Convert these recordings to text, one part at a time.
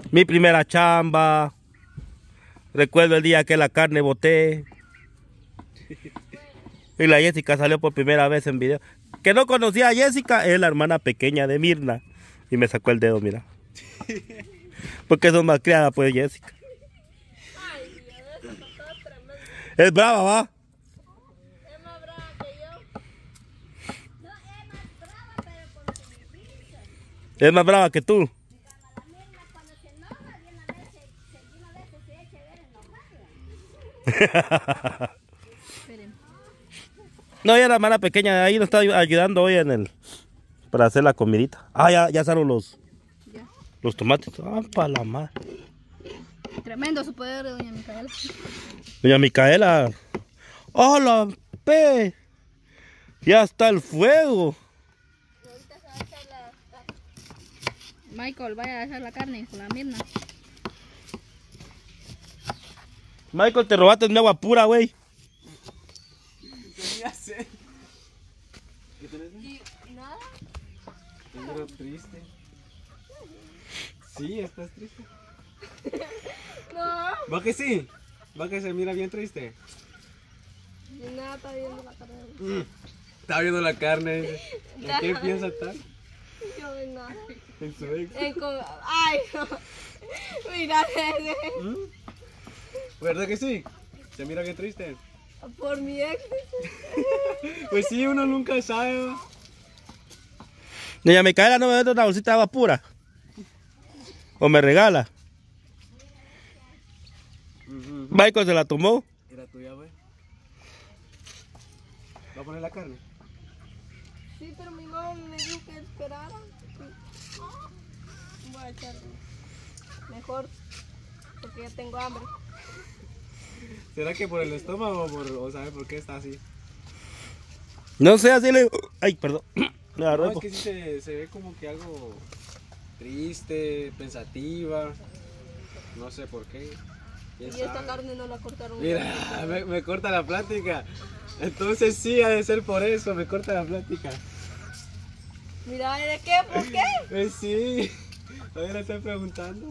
Mi primera chamba. Recuerdo el día que la carne boté. Y la Jessica salió por primera vez en video. Que no conocía a Jessica, es la hermana pequeña de Mirna. Y me sacó el dedo, mira. Porque son más criadas, pues, Jessica. Es brava, ¿va? Es más brava que yo. No, es más brava, pero con su risa. Es más brava que tú. La misma cuando se enoja, de una vez se echa a ver enojada. Esperen. No, ella es la hermana pequeña. Ahí nos está ayudando hoy para hacer la comidita. Ah, ya salen los tomates. Ah, para la madre. Tremendo su poder de doña Micaela. Doña Micaela. ¡Hola, pe! Ya está el fuego. Ahorita se va a echar la... Michael, vaya a echar la carne con la Mirna. Michael, te robaste mi agua pura, güey. Ya sé. ¿Qué tenés? ¿Y nada? Estoy triste. Sí, estás triste. No. ¿Va que sí? ¿Va que se mira bien triste? Y nada, está viendo la carne. Está viendo la carne. ¿En qué piensa estar? Yo de nada. En su ex. Ay, no. Mira ese. ¿Verdad que sí? Se mira bien triste. Por mi ex. Pues sí, uno nunca sabe. Doña Micaela no me vende una bolsita de agua pura. O me regala. Michael se la tomó. Era tuya, güey. ¿Va a poner la carne? Sí, pero mi mamá me dijo que esperara. Voy a echar mejor, porque ya tengo hambre. ¿Será que por el estómago o sabe por qué está así? No sé, así le... Ay, perdón. Me No, agarró. es que sí se ve como que algo triste, pensativa. No sé por qué. Y esta carne no la cortaron. Mira, me corta la plática. Entonces sí, ha de ser por eso, me corta la plática. Mira, ¿de qué? ¿Por qué? Pues sí, todavía le estoy preguntando.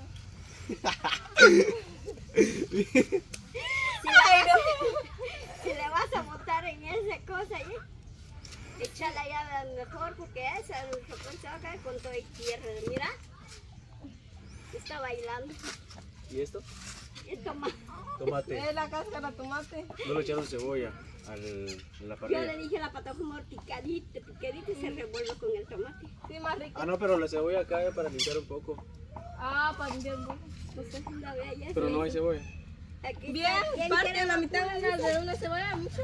Si le vas a botar en esa cosa, échala ya mejor, porque esa se va a caer con todo el tierra. Mira, está bailando. ¿Y esto? Y toma. Tomate. Es la cáscara de tomate. No le echaron cebolla a la Yo parrilla. le dije a la pata como picadita, picadita y se revuelve con el tomate. Sí, más rico. Ah, no, pero la cebolla cae para limpiar un poco. Ah, para limpiar un poco. Pues esa la vea ya. Pero no hay cebolla. Aquí bien, parte de la mitad de una cebolla, mucho.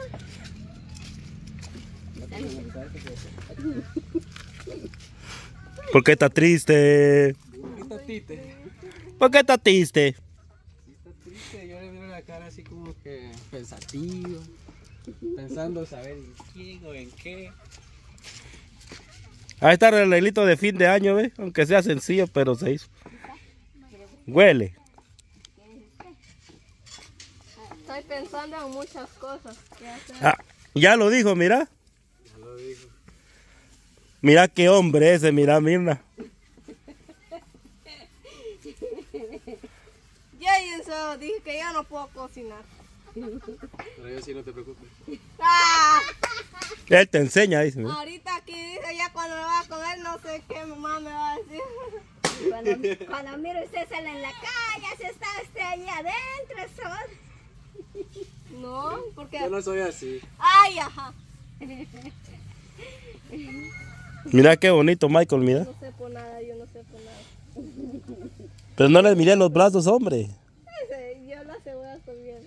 ¿Por qué está triste? Está triste. ¿Por qué está triste? Está triste, yo le miro la cara así como que pensativo. Pensando saber en quién o en qué. Ahí está el arreglito de fin de año, ¿ves? Aunque sea sencillo, pero se hizo. Huele. Estoy pensando en muchas cosas que hacer. Ah, ya lo dijo, mira. Ya lo dijo. Mira qué hombre ese, mira, Mirna. Ya eso, dije que ya no puedo cocinar. Pero yo sí, no te preocupes. Ah, Él te enseña, dice. Mira. ahorita aquí dice ya cuando me va a comer no sé qué mamá me va a decir. Cuando miro usted sale en la calle, se está usted ahí adentro, sol. No, porque... Yo no soy así. Ay, ajá. Mira qué bonito, Michael, mira. No sé por nada, yo no sé por nada. Pero no le miré los brazos, hombre. Yo la cebolla estoy viendo.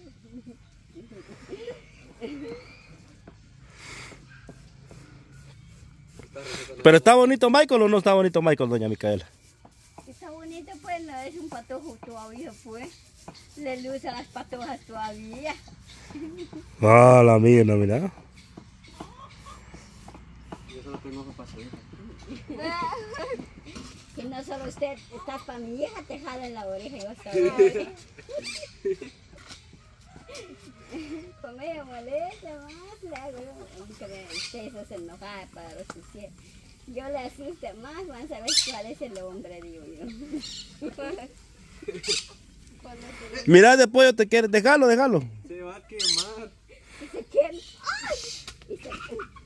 Pero está bonito Michael o no está bonito Michael, doña Micaela. Está bonito, pues no es un patojo todavía, pues. Le lucen las patojas todavía. Ah, la Mirna, mira. Yo solo tengo ojos para su hija. Si no solo usted está para mi hija, te jala en la oreja y vas a ver. Con ella molesta más, le hago yo. Que usted se enoja para los yo le asuste más, van a saber cuál es el hombre, digo yo. Mira, de pollo te quiere. Déjalo, déjalo. Se va a quemar. Y se quiere. ¡Ay! Y se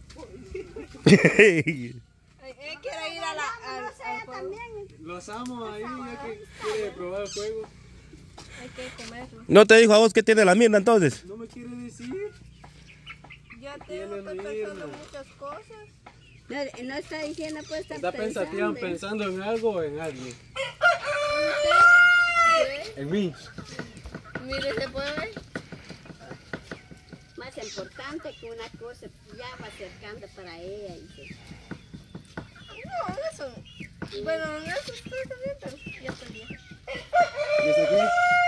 quiere ir a la... no sé, también. Lo asamos ahí, ya que quiere probar el juego. Hay que comerlo. ¿No te dijo a vos qué tiene la Mirna entonces? No me quiere decir. Ya tengo, estoy pensando muchas cosas. No está diciendo, pues Está pensativa pensando en algo o en alguien. En mí. Mire, se puede ver. Más importante que una cosa ya va acercando para ella. Dice. No, eso. Bueno, eso estoy bien, pero ya estoy bien. ¿Y eso qué?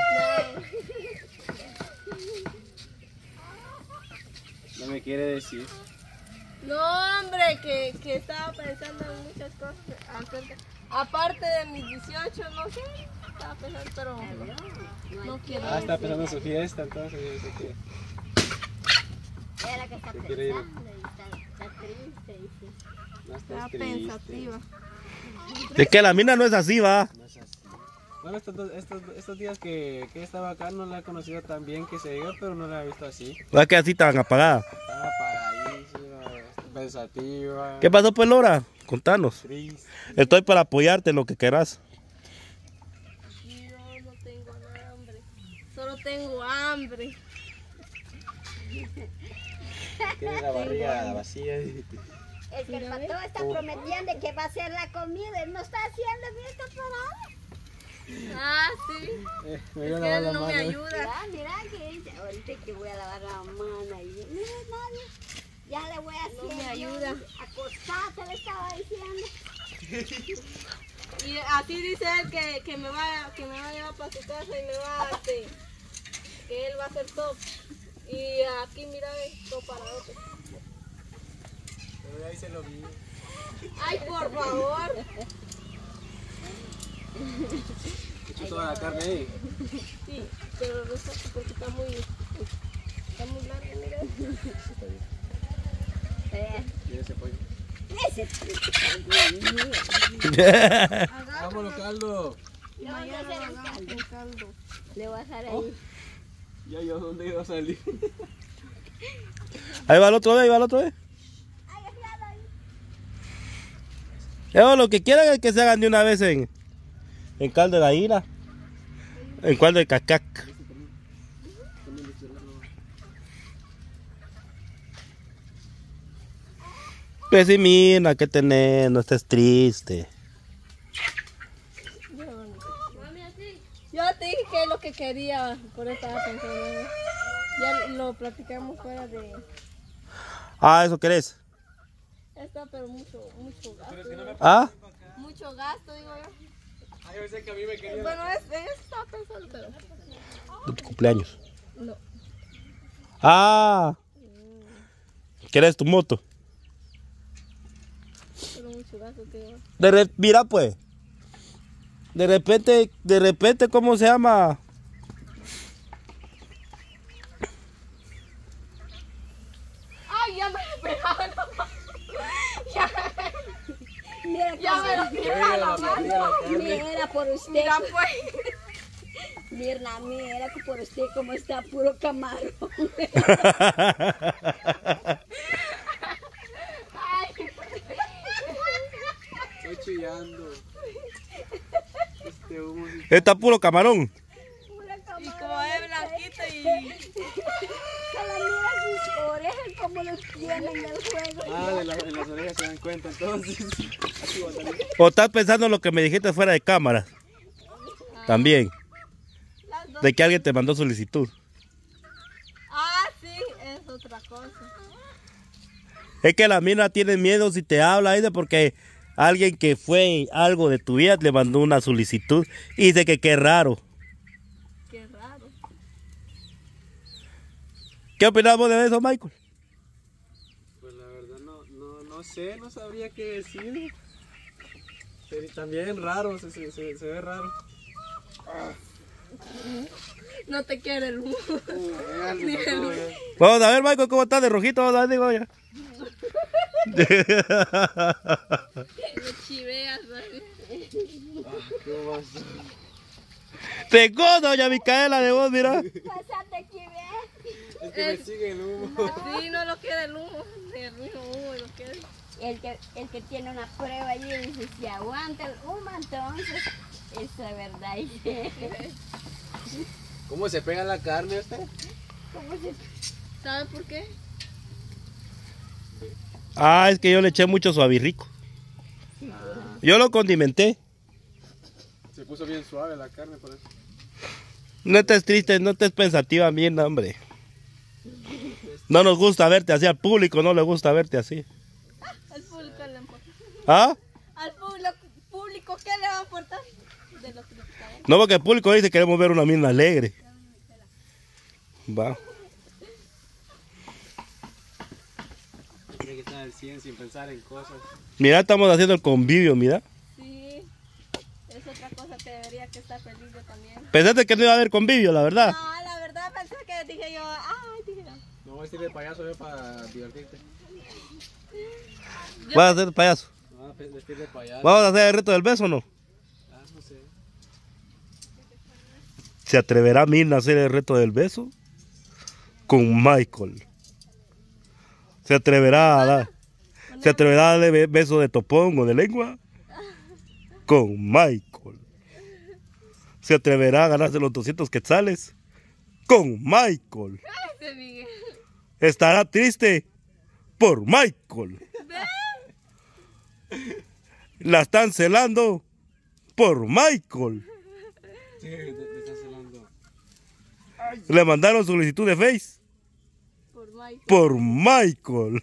No me quiere decir. No, hombre, que estaba pensando en muchas cosas acerca. Aparte de mis 18, no sé. Estaba pensando, pero no quiero. Ah, está pensando en su fiesta, entonces yo sé que. Era que está Se pensando quiere ir. y está triste. Dice. No Está estás triste. pensativa. Es que la Mirna no es así, va. No es así. Bueno, estos días que estaba acá no la he conocido tan bien que se dio, pero no la he visto así. Va que así tan apagada. Estaba apagadísima, pensativa. ¿Qué pasó, pues, Lora? Contanos. Triste. Estoy para apoyarte en lo que querás. Yo no tengo hambre. Solo tengo hambre. Tiene la barriga vacía. Es que el patrón está prometiendo que va a hacer la comida. Él no está haciendo bien temporada. Ah, sí. Me Es voy a que lavar él la no me mano. ayuda. Mira que dice, ahorita que voy a lavar la mano. Y mira, nadie. Ya le voy a hacer. No me ayuda. Acostate, le estaba diciendo. Y así dice él que me va a llevar para su casa y me va a que él va a hacer todo. Y aquí mira todo para otro. Pero ahí se lo vi. Ay, por favor. ¿Echó toda la carne ahí? Sí, pero resulta porque está muy larga, mira. Mira ese pollo. Ese Vámonos, caldo. le voy a hacer el caldo. Le voy a dejar ahí. Ya yo, ¿dónde iba a salir? Ahí va el otro vez, ahí va el otro vez. Yo lo que quieran es que se hagan de una vez en caldo de gallina. En caldo de cacac. Pues sí, Mirna, ¿qué tenés? No estés triste. Yo te dije que es lo que quería, por eso estaba pensando. Ya lo platicamos fuera de Ah, ¿eso querés? esta, pero mucho gasto. ¿Ah? Mucho gasto, digo yo. Ay, yo pensé que a mí me quería. Bueno, eso estaba pensando, pero De tu cumpleaños. no. Ah. ¿Querés tu moto? Pero mucho gasto, digo. Mira pues. De repente, ¿cómo se llama? Ay, ya me esperaba la mano. Mira, Ya me lo esperaba la mano. mira por usted. Mira, pues. Mirna, mira que por usted como está puro camarón. Estoy chillando. Este humo. Está puro camarón. Y como es blanquito y... Se la mira sus orejas como los tienen en el juego. Ah, en las orejas se dan cuenta entonces. Aquí va a salir. ¿O estás pensando en lo que me dijiste fuera de cámara? También. Las dos. De que alguien te mandó solicitud. Ah, sí, es otra cosa. Es que la mina tiene miedo si te habla, dice, porque alguien que fue algo de tu vida le mandó una solicitud y dice que qué raro. Qué raro. ¿Qué opinas vos de eso, Michael? Pues la verdad no sé, no sabría qué decir. Pero también raro, se ve raro. No te quiere el humo. Algo pasó, ya. Vamos a ver, Michael, cómo está de rojito. Vamos a ver, digo ya. Me chiveas, ¿sabes? ¿Cómo vas? Tengo, doña Micaela, de vos, mira. Pásate, chive. Es que me sigue el humo. Sí, no lo quiere el humo. El mismo humo lo quiere. El que tiene una prueba allí dice, si aguanta el humo, entonces, eso es verdad. ¿Cómo se pega la carne usted? ¿Cómo se... ¿Sabe por qué? Ah, es que yo le eché mucho suavirrico. Yo lo condimenté. Se puso bien suave la carne por eso. No estés triste, no estés pensativa, mierda, hombre. No nos gusta verte así, al público no le gusta verte así. Al público le importa. ¿Ah? Al público, ¿qué le va a aportar? De los criticadores. No, porque el público dice que queremos ver una Mirna alegre. Va. Tiene que estar al 100 sin pensar en cosas. Mira, estamos haciendo el convivio, mira. Sí, es otra cosa que debería que estar feliz yo también. Pensaste que no iba a haber convivio, la verdad. No, la verdad pensé que dije yo, ay, dije yo. No voy a decirle payaso yo para divertirte. ¿Vas a hacer payaso? No, vestirle payaso. ¿Vamos a hacer el reto del beso o no? Ah, no sé. ¿Se atreverá Mirna a hacer el reto del beso? Con Michael. ¿Se atreverá a darle beso de topón o de lengua? Con Michael. ¿Se atreverá a ganarse los 200 quetzales? Con Michael. Ay, ese Miguel. ¿Estará triste? Por Michael. La están celando por Michael. Sí, te estás celando. Le mandaron solicitud de Face Por Mike. por Michael.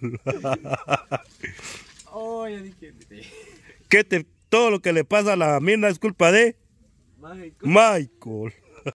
Oh, ya dije. Todo lo que le pasa a la Mirna es culpa de Mágico. Michael.